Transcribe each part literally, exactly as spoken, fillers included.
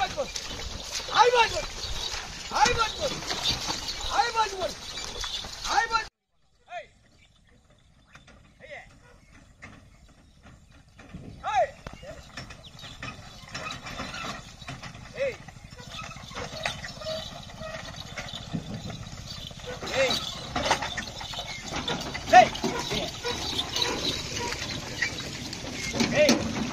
Bajpur. Hi Bajpur. Hi Bajpur. Hi Bajpur. Hi Bajpur. Hey. Hey. Hey. Hey. Hey. Hey. Hey.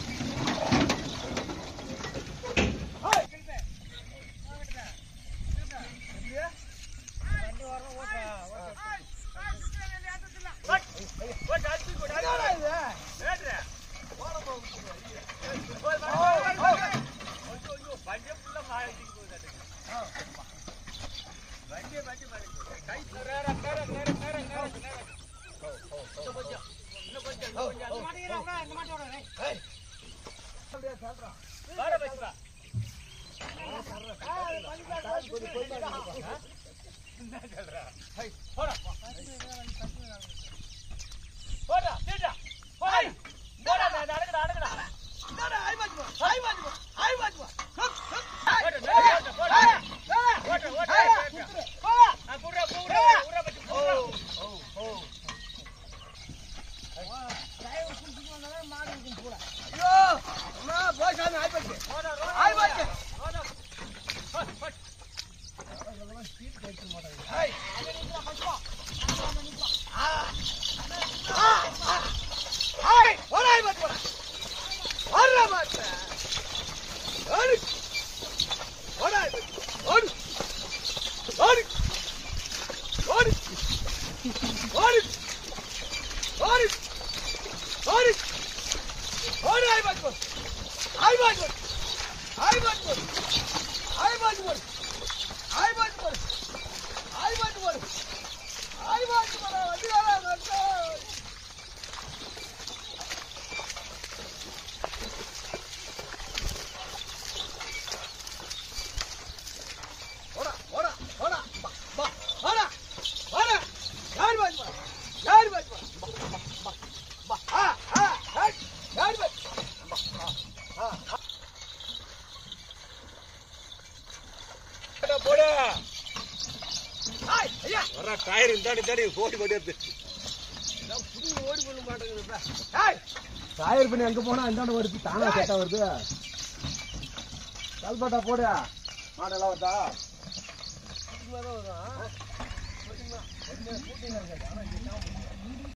Tire in that that is forty but it tire பண்ணி அங்க போனா இந்தாண்ட வருது தானா செட்டா வருது கல்பட்டா போடுயா மாடலாம் வருதா இதுல தான் வரும் போடிங்க போடிங்க போடிங்க